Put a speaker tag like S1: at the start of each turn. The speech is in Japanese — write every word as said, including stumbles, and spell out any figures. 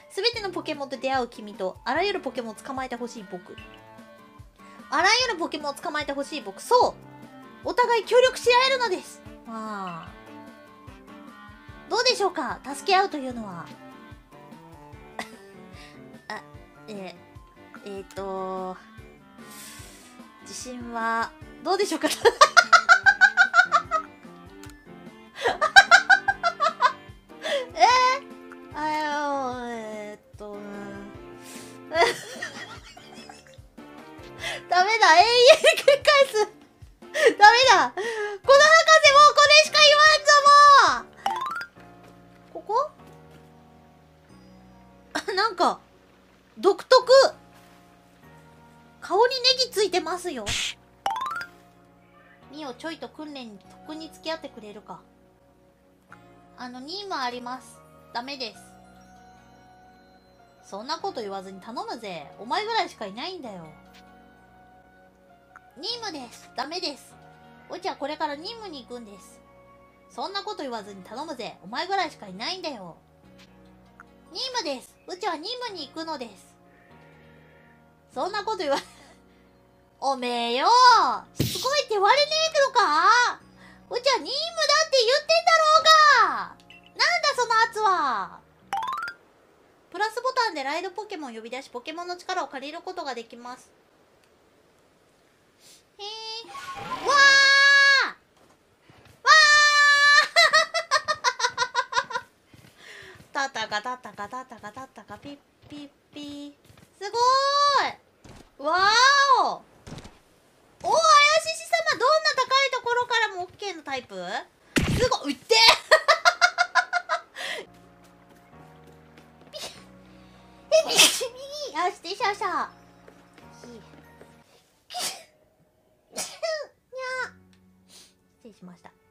S1: すべてのポケモンと出会う君と、あらゆるポケモンを捕まえてほしい僕。あらゆるポケモンを捕まえてほしい僕。そう、お互い協力し合えるのです。まあ、どうでしょうか、助け合うというのは。あ、えー、えー、と自信はどうでしょうか。えー、あえー、っとダメだ、永遠に繰り返す。ダメだ、この博士もうこれしか言わんぞ。もうここなんか独特。顔にネギついてますよ。ミオ、ちょいと訓練に特に付き合ってくれるか。あの任務あります。ダメです。そんなこと言わずに頼むぜ。お前ぐらいしかいないんだよ。任務です。ダメです。うちはこれから任務に行くんです。そんなこと言わずに頼むぜ。お前ぐらいしかいないんだよ。任務です。うちは任務に行くのです。そんなこと言わおめえよ、しつこいって言われねえのか。うちは任務だって言ってんだろうが。なんだその圧は。プラスボタンでライドポケモンを呼び出し、ポケモンの力を借りることができます。へえ。わーわーたたかたたかたたかたたかピッピッピー。すごーい。わーお。おー、怪しし様、どんな高いところからも オーケー のタイプ。すごい、うってえ、右、右、あ、してしゃしゃ。にゃー。失礼しました。